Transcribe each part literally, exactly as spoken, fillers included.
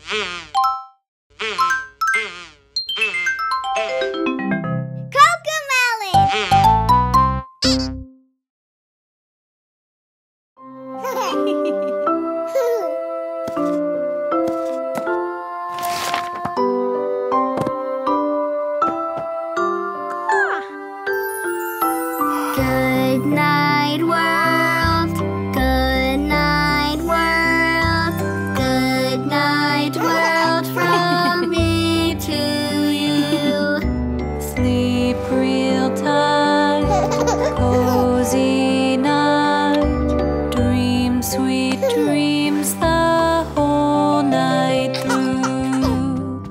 Good night, world. Good night, world. Good night, world, from me to you. Sleep real tight, cozy night. Dream sweet dreams the whole night through.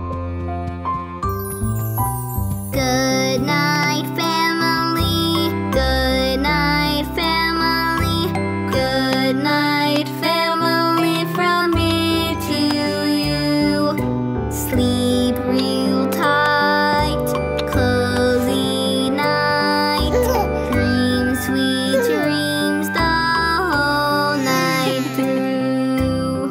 Good night, family. Good night, family. Good night, family, from me to you. Sleep real tight, cozy night. Dream sweet dreams the whole night through.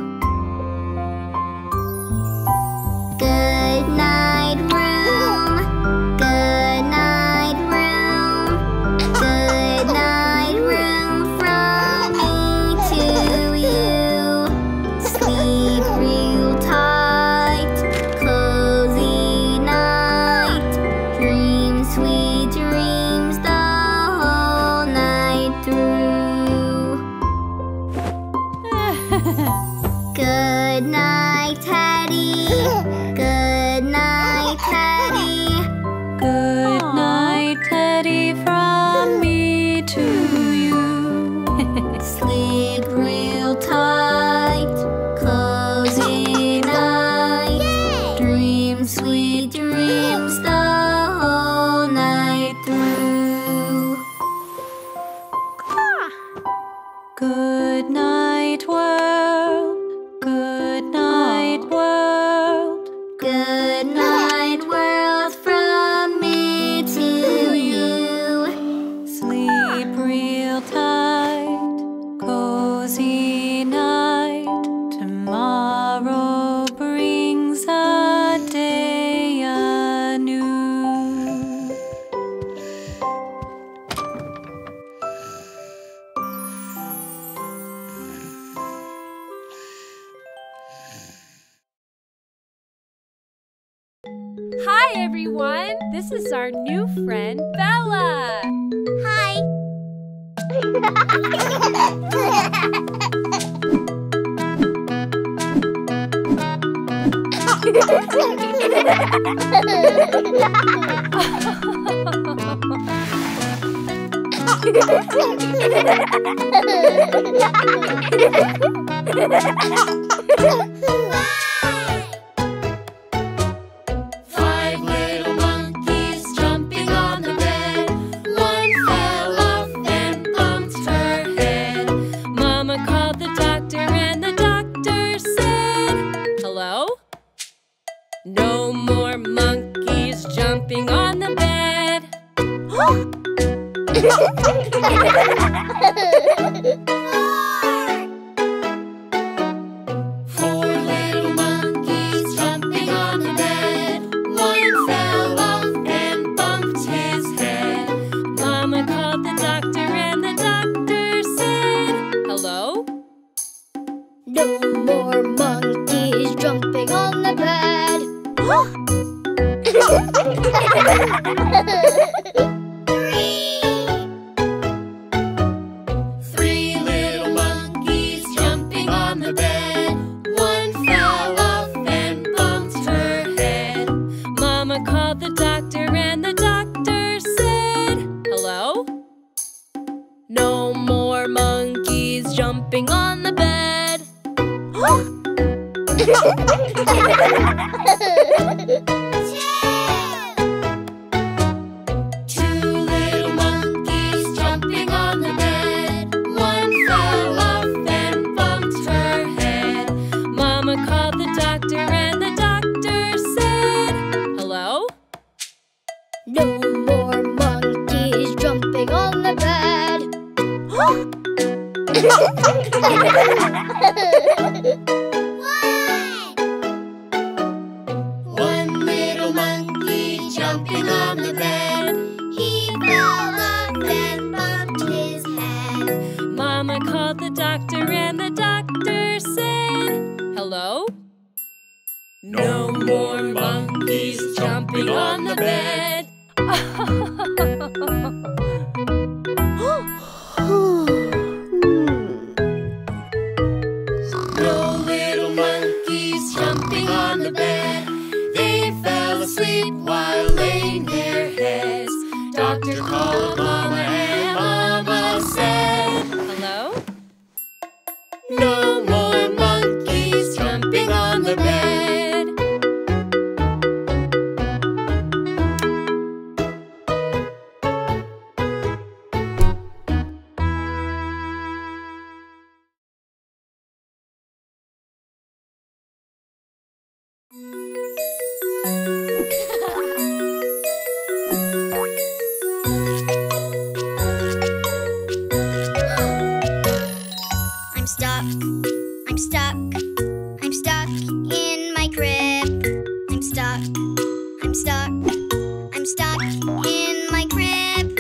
Good night, room. Good night, room. Good night, room, from me to you. Sleep real tight, cozy night. Dream sweet dreams the whole night through. Good night, Teddy. Good night, Teddy. Good night, Teddy, from me to you. Sleep real tight, cozy night. Dream sweet dreams the whole night through. Good night, world. Good night, world. Good night, world, from me to you. Sleep real tight, cozy night. Tomorrow brings a day anew. Hi, everyone. This is our new friend, Bella. Hi. Five little monkeys jumping on the bed. One fell off and bumped her head. Mama called the doctor, and the doctor said, "Hello? No more monkeys jumping on the bed." Four little monkeys jumping on the bed. One fell off and bumped his head. Mama called the doctor, and the doctor said, "Hello? No more monkeys jumping on the bed. Three little monkeys jumping on the bed. One fell off and bumped her head. Mama called the doctor, and the doctor said, "Hello? No more monkeys jumping on the bed." Two little monkeys jumping on the bed. One fell off and bumped her head. Mama called the doctor, and the doctor said, "Hello? No more monkeys jumping on the bed. One. Hello? No more monkeys jumping on the bed. No little monkeys jumping on the bed. They fell asleep while laying their heads. Doctor called Mama and Mama said, Hello? no more monkeys jumping on the bed. I'm stuck, I'm stuck, I'm stuck in my crib. I'm stuck, I'm stuck, I'm stuck in my crib.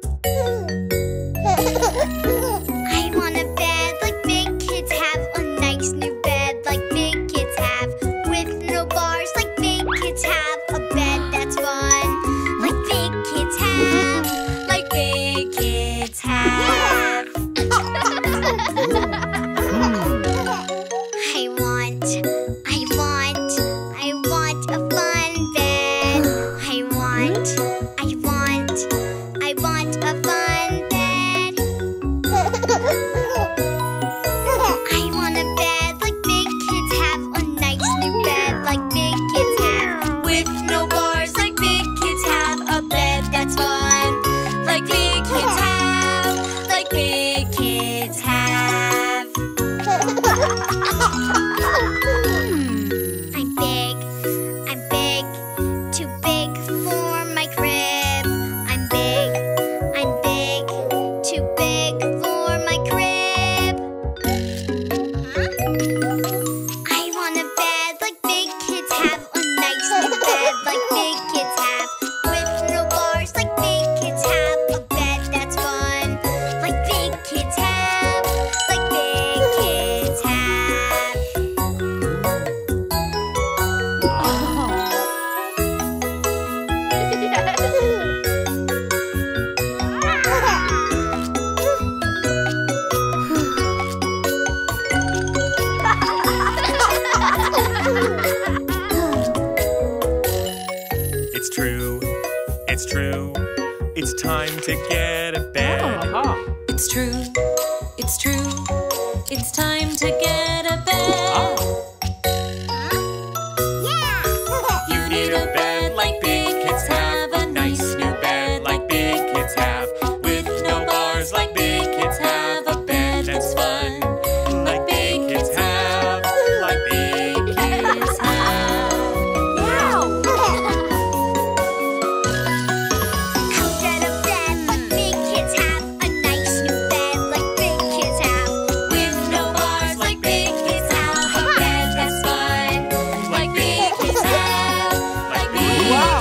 I want a bed like big kids have, a nice new bed like big kids have, with no bars like big kids have, a bed that's fun like big kids have, like big kids have. I want, I want, I want a fun bed. I want, I want, I want a fun bed. I want a bed like big kids have, a nice new bed like big kids have, with no bars like big kids have, a bed that's fun like big kids have, like big kids have. I'm big, I'm big, too big for my crib. I'm big, I'm big, too big for my crib. I want a bed like big kids have, a nice new bed like big kids have, with no bars like big kids have, a bed that's fun like big kids have, like big kids have. It's true, it's true. It's time to get a bed. It's true, it's true. It's time to get a bed. You need a bed like big kids have, a nice new bed like big kids have, with no bars like big kids have, a bed that's fun like big kids have, like big kids have. I'll get a bed like big kids have, a nice new bed like big kids have, with no bars like big kids have, a bed that's fun like big kids have, like big kids have.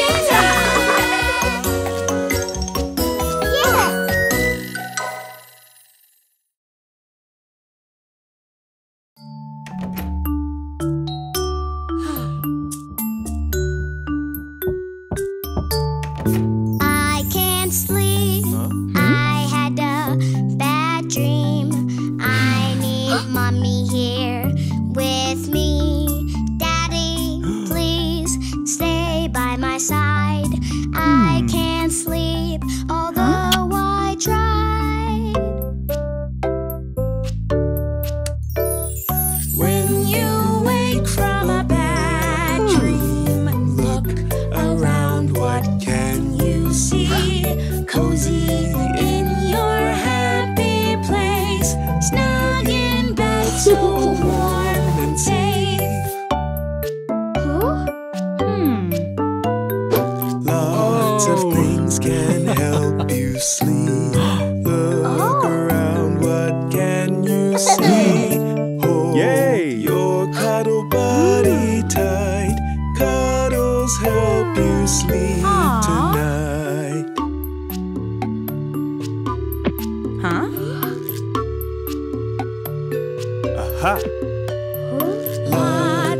I can't sleep. I had a bad dream. I need mommy here with me. Daddy, please stay by my side. I can't sleep, although I tried. When you wake from a bad dream, look around, what can you see? Cozy in your happy place, snug in bed, so warm and safe. Lots of things can help you sleep. Look around, what can you see? Hold Yay! your cuddle buddy tight. Cuddles help you sleep tonight. Huh? Aha!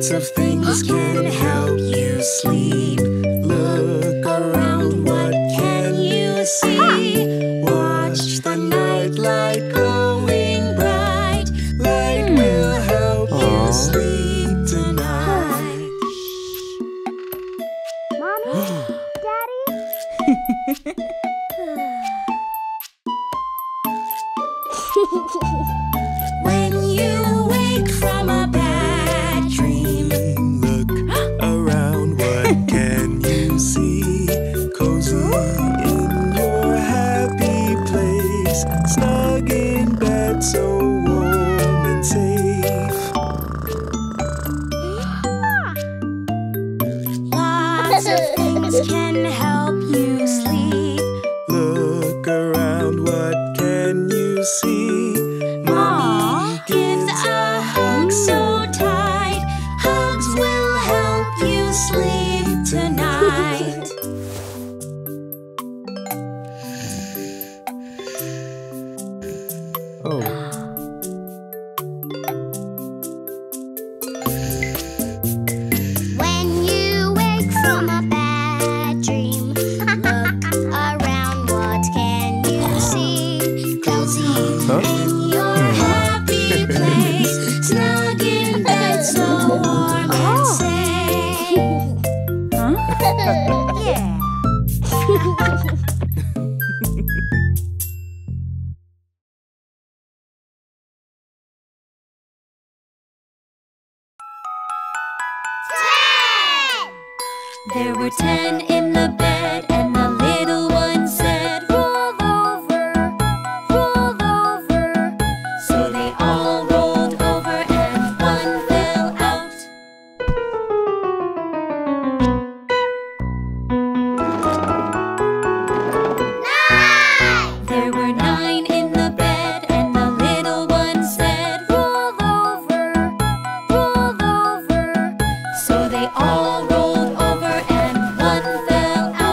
Lots of things can help you sleep. Look around, what can you see? Watch the night light glowing bright. Light will help you sleep tonight. Mommy? Daddy? When you wake from a bad dream, Look around, what can you see? Cozy in your happy place, snug in bed, so warm and safe. lots of things can help you sleep. Look around, what can you see? Mommy gives a hug so tight. Hugs will help you sleep tonight. Oh. When you wake from a bad dream, look around, what can you see? Cozy in your happy place, snug in bed, so warm and safe. Yeah. There were ten in the bed, and the little one said, roll over, roll over. So they all rolled over, and one fell out. There were nine in the bed, and the little one said, roll over, roll over. So they all rolled over, and one fell out.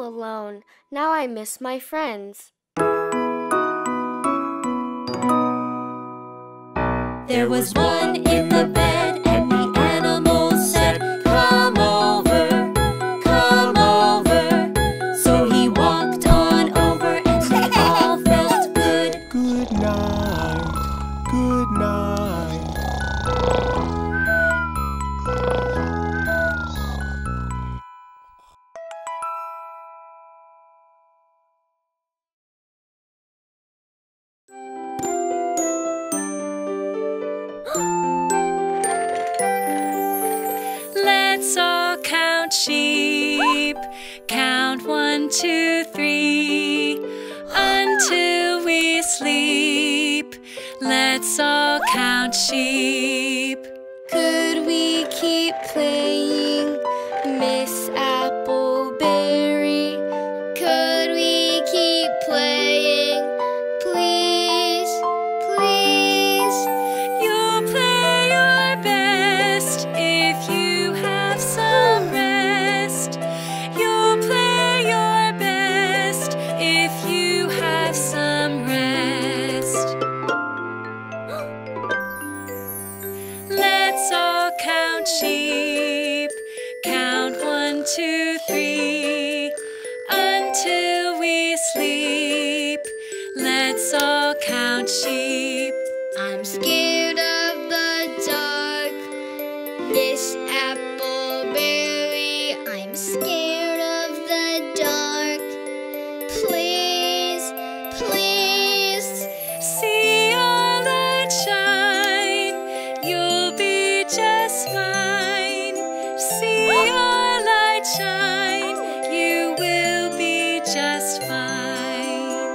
alone. Now I miss my friends. There was one in the bed, and the animal said, "Come over, come over." So he walked on over, and they all felt good. Good night, good night. Let's all count sheep. Count one, two, three, until we sleep. Let's all count sheep. Could we keep playing, Miss Appleberry? Could we keep playing, please, please? You'll play your best if you have some rest. You'll play your best if you have some rest. Let's all count sheep. Count one, two, three, until we sleep. Let's all count sheep. I'm scared of the dark, Miss Appleberry. I'm scared of the dark. Please, please. See our light shine, you'll be just fine. See our light shine, you will be just fine.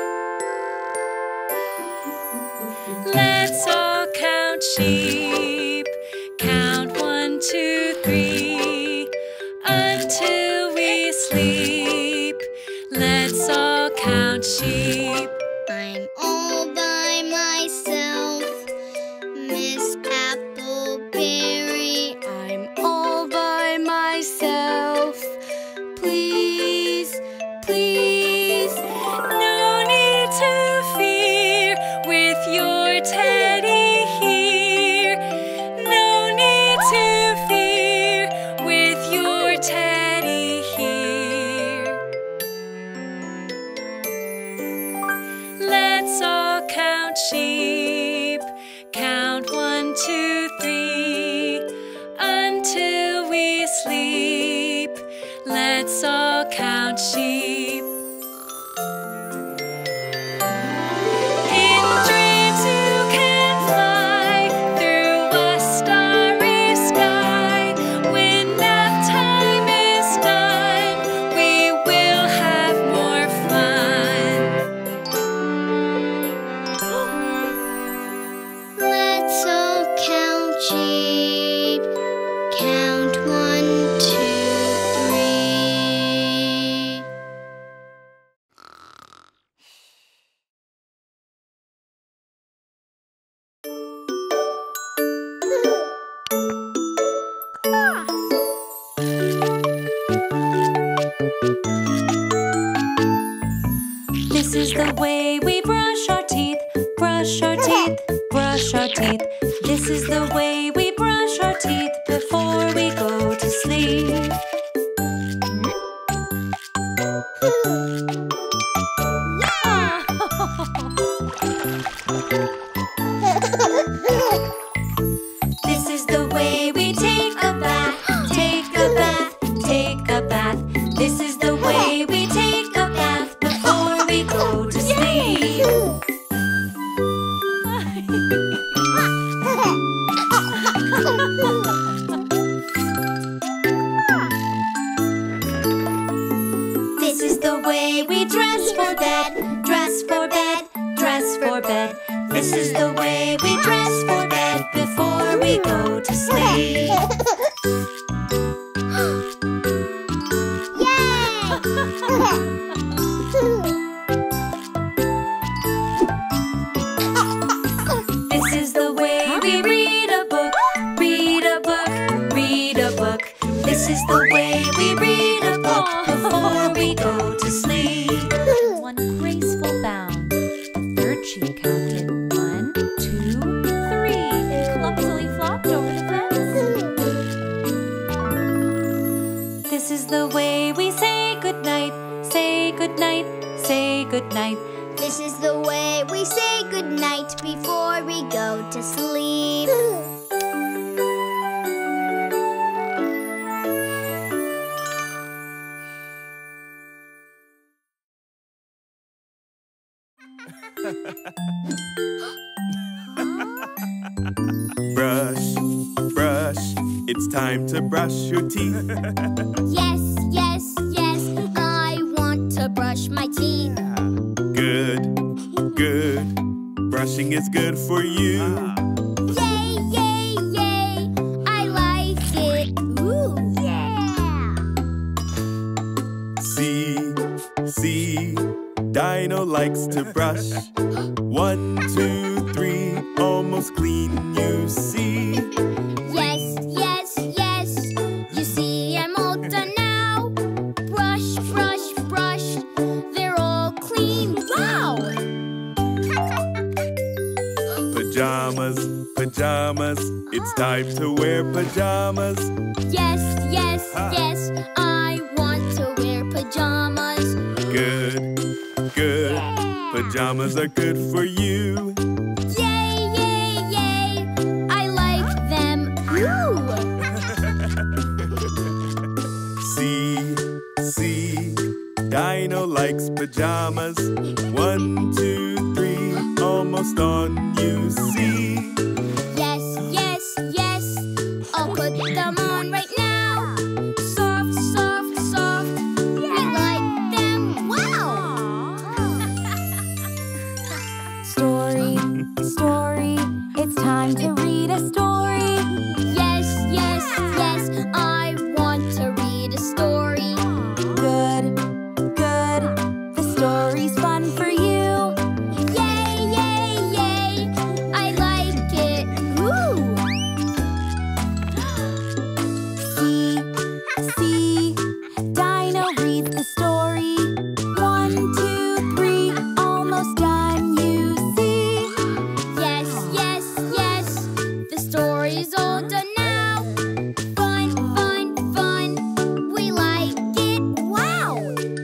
Let's all count sheep. Count one, two, three, until we sleep. Let's all count sheep. I'm all by myself, Miss Appleberry. I'm all by myself. Please, please. No need to fear with your teddy here. No need to fear with your teddy here. Let's all count sheep. Count one, two, three, until we sleep. Let's all count sheep. In dreams you can fly through a starry sky. When nap time is done, we will have more fun. Let's all count sheep. Count one, two, three. This is the way we brush our teeth, brush our teeth, brush our teeth. This is the way we brush our teeth before we go to sleep. This is the way we take a bath, take a bath, take a bath. This is the way we take a bath before we go to sleep. This is the way we dress for bed, dress for bed, dress for bed. This is the way we dress for bed before we go to sleep. This is the way we read a book, read a book, read a book. This is the way we read a book before we go goodnight. This is the way we say goodnight before we go to sleep. Brush, brush, it's time to brush your teeth. Yes, yes, yes, I want to brush my teeth. Good, good, brushing is good for you. Yay, yay, yay, I like it. Ooh, yeah. See, see, Dino likes to brush. One, two, three, almost clean, you see. Yes, yes, yes, you see I'm all done now. Brush, brush, brush, they're all clean, wow. Pajamas, pajamas, it's time to wear pajamas. Yes, yes, yes, I want to wear pajamas. Good, good, pajamas are good for you. Yay, yay, yay, I like them. Ooh. See, see, Dino likes pajamas. One, two, three, almost on, you see. Yes, yes, yes, I'll put them on right now. Soft, soft, soft, we like them. Wow. Story, story, it's time to read a story. Yes, yes, yes, I want to read a story. Good, good, the story's fun for you. Yay, yay, yay, I like it. Ooh. See, see, Dino reads the story. One, two, three, almost done, you see. Yes, yes, yes, the story's all done now. Fun, fun, fun, we like it. Wow.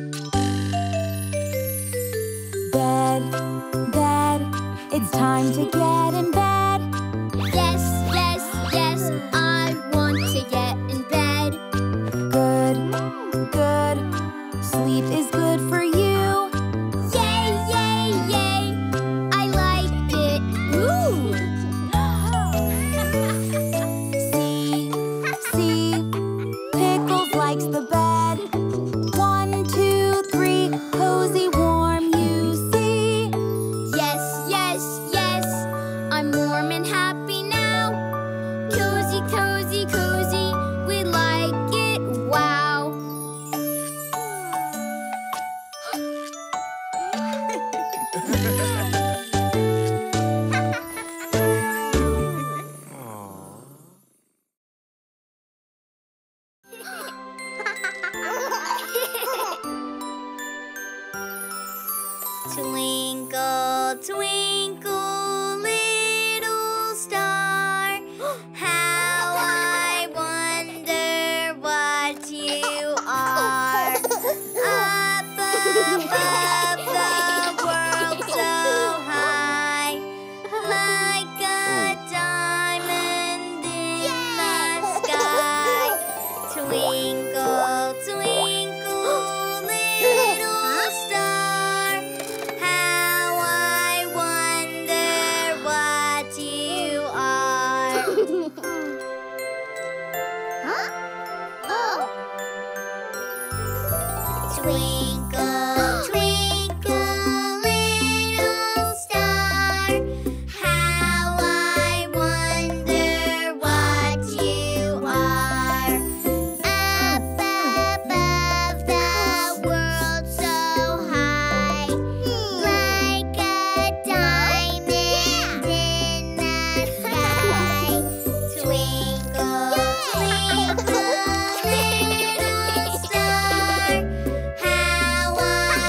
Bed, bed, it's time to get in bed. Yes, yes, yes, I want to get in bed. Good, good, sleep is good for you. Yay, yay, yay, I like it. Ooh. See, see, Pickles likes the bed. One, two, three, cozy, warm, you see. Yes, yes, yes, I'm warm and happy now. Cozy, cozy, cozy, we like it. Wow. Twinkle, twinkle, little star, how I wonder what you are. Up above the world so high, like a diamond in the sky. Twinkle, twinkle, little star, how I wonder what you are. Huh? Oh. Twinkle, twinkle, little star, how I wonder what you are. Up above the world so high, like a diamond in the sky. Twinkle, twinkle, little star, how I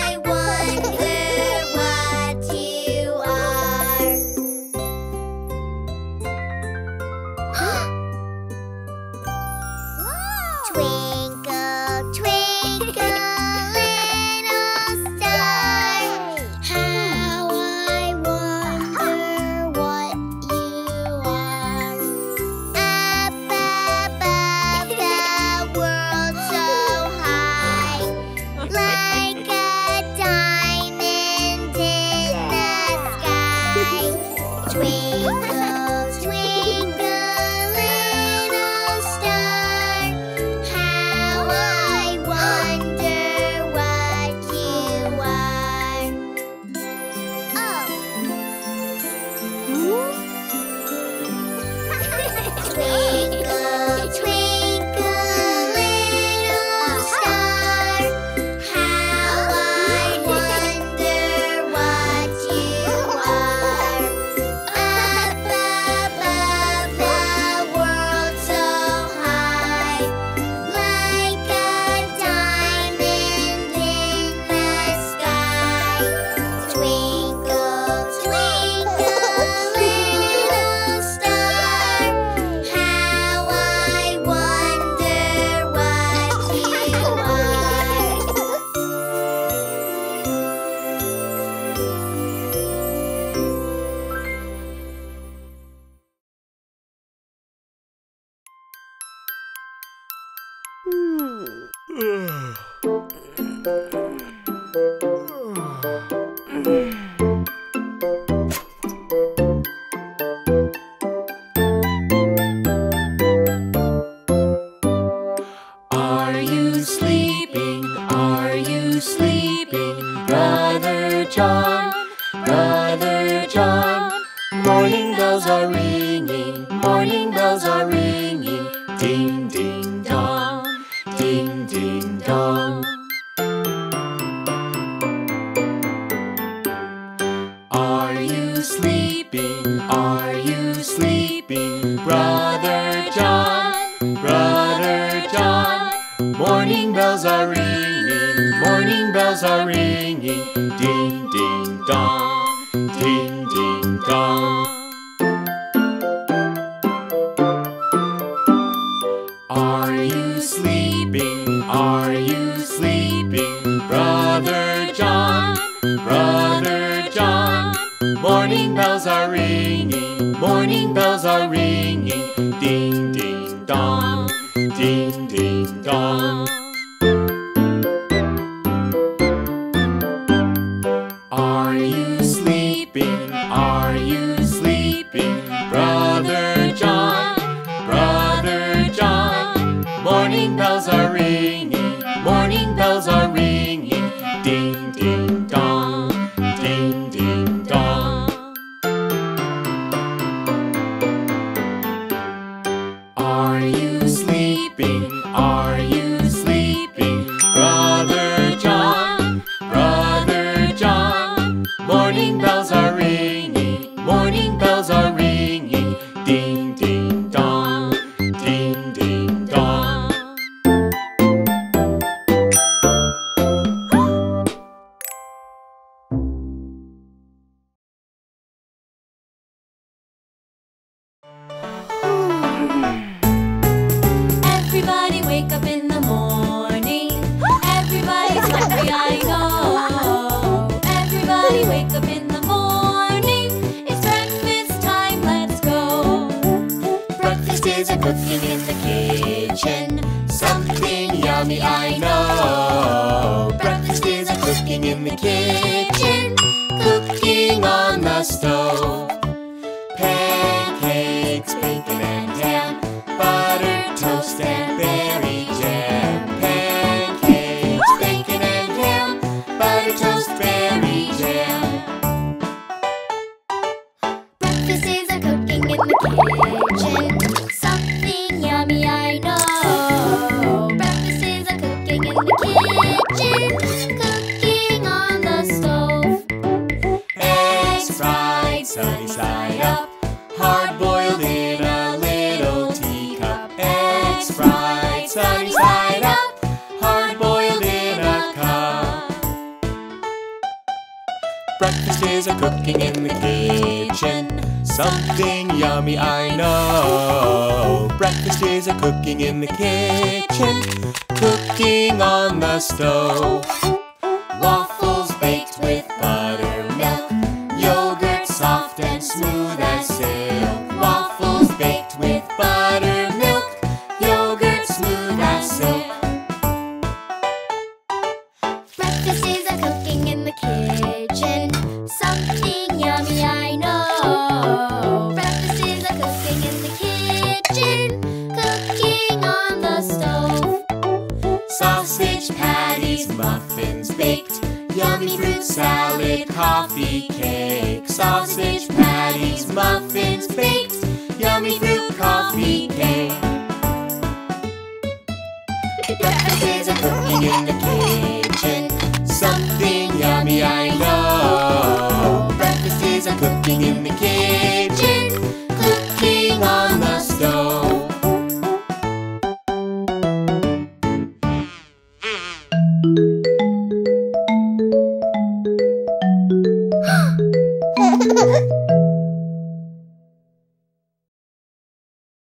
Are you sleeping? Are you sleeping? Brother John, Brother John. Morning bells are ringing, morning bells are ringing. Ding, ding, dong, ding, ding, dong. Are you sleeping? Are you sleeping? Brother John, Brother John. Morning bells are ringing, morning bells are ringing. Ding, ding, dong, ding, ding, dong. Are you sleeping? Are you sleeping? Brother John, Brother John. Morning bells are ringing, morning bells are ringing. Ding, ding, dong, ding, ding, dong. Are you sleeping? Are you sleeping? Brother John, Brother John. Morning bells are ringing, morning bells are ringing. Ding, ding, dong, ding, ding, dong. Are you sleeping? Are you sleeping? Brother John, Brother John. Morning bells are ringing, morning bells are ringing. Ding, ding, dong, ding, ding, dong. Everybody wake up in the morning. Everybody's hungry, I know. Everybody wake up in the morning. It's breakfast time, let's go. Breakfast is a cooking in the kitchen. Something yummy, I know. Breakfast is a cooking in the kitchen. Cooking on the stove. Pancakes, bacon and ham. Butter, toast and berry jam. Pancakes, bacon and ham. Butter, toast, berry jam. Breakfast is a cooking in the kitchen. Something yummy, I know. Breakfast is a cooking in the kitchen. Cooking on the stove. Eggs fried sunny side up. Hard boiled in a little teacup. Eggs fried sunny side up. Hard boiled in a cup. Breakfast is a cooking in the kitchen. Something yummy, I know. Breakfast is a cooking in the kitchen. Cooking on the stove. Waffles baked with buttermilk. Yogurt soft and smooth as silk. Waffles baked with buttermilk. Yogurt smooth as silk. Breakfast is a cooking in the kitchen. Something yummy, I know. Breakfast is a cooking in the kitchen. Cooking on the stove. Sausage patties, muffins baked. Yummy fruit salad, coffee cake. Sausage patties, muffins baked. Yummy fruit coffee cake. Breakfast is a cooking in the kitchen. Something yummy, I know. Breakfast is a cooking in the kitchen. Cooking on the stove.